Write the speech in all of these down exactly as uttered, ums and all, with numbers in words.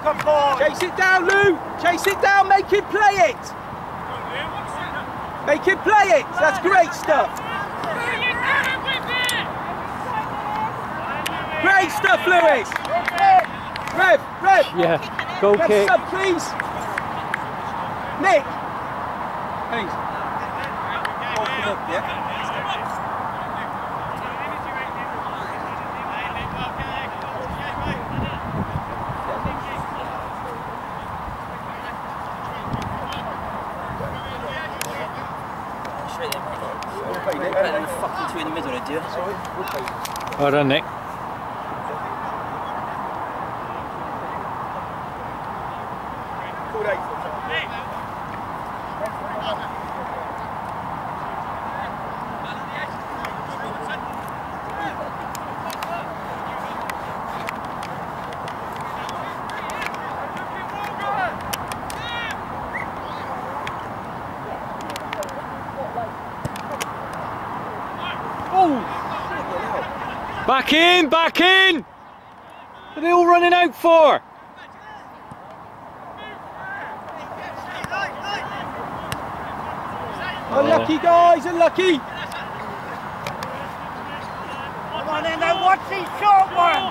Good boy. Chase it down, Lou. Chase it down. Make him play it. Make him play it. That's great stuff. Great stuff, Lewis. Rev, Rev. Yeah, go Rev, kick. sub, please. Nick. Please. Oh, come up, yeah. Fucking two in the middle, do you? Well done, Nick. Back in, back in! What are they all running out for? Unlucky, guys, unlucky! Come on in, now watch these short ones!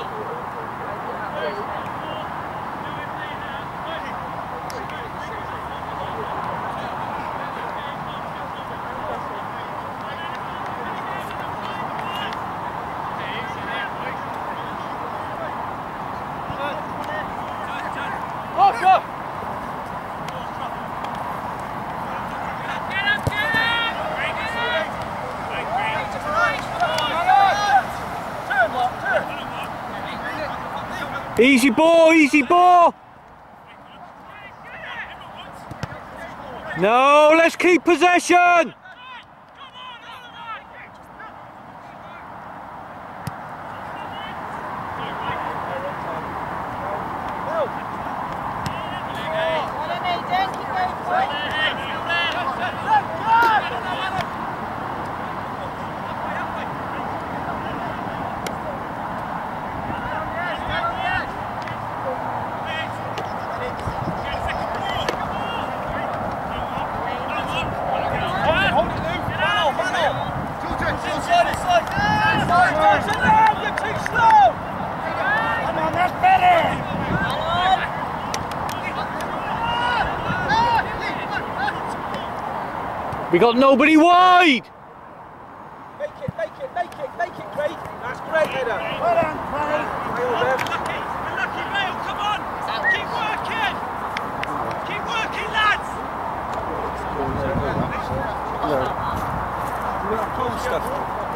Easy ball, easy ball! No, let's keep possession! We got nobody wide! Make it, make it, make it, make it, Craig. That's great, header. Well done, Craig. Unlucky, unlucky, Bale, come on! Keep working! Keep working, lads! Cool stuff.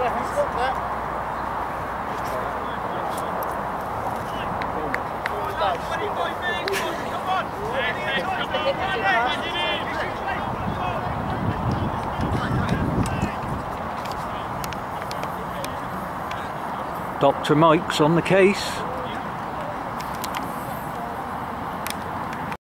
twenty-five minutes, come on! Come on! Doctor Mike's on the case.